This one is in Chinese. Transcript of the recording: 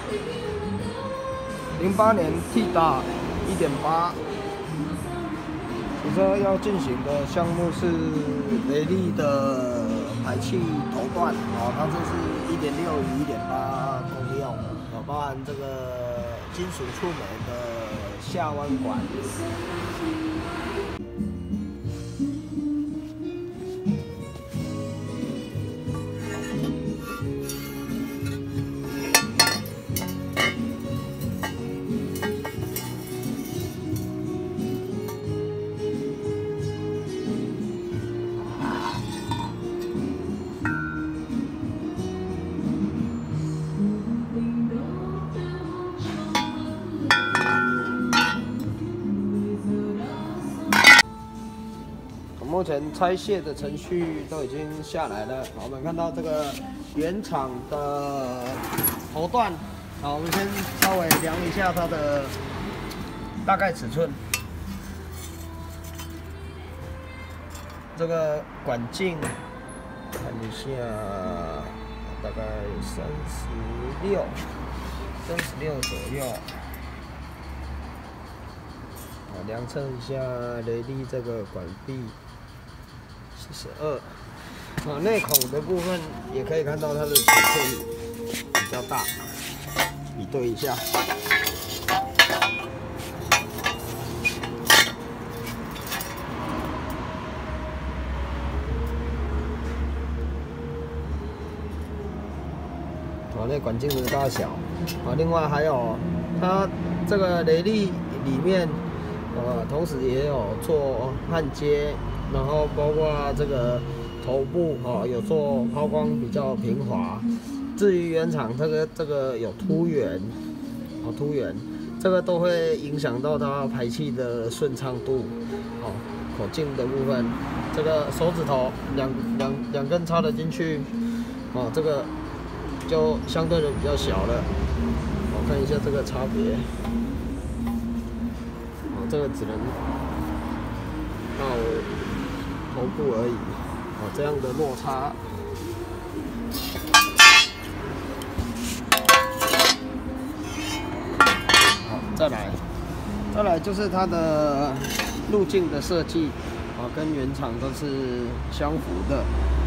08年 T 打1.8。此车要进行的项目是雷利的排气头段哦，它这是1.6与1.8共用哦，包含这个金属触媒的下弯管。目前拆卸的程序都已经下来了。我们看到这个原厂的头段，好，我们先稍微量一下它的大概尺寸。这个管径看一下，大概36左右。好，量测一下雷利这个管壁。42，内孔的部分也可以看到它的尺寸比较大，比对一下。那管径的大小，另外还有它这个雷利里面，同时也有做焊接。然后包括这个头部有做抛光比较平滑。至于原厂这个有凸圆，凸圆，这个都会影响到它排气的顺畅度。口径的部分，这个手指头两根插得进去，这个就相对的比较小了。我看一下这个差别，这个只能到头部而已，这样的落差。好，再来就是它的路径的设计，跟原厂都是相符的。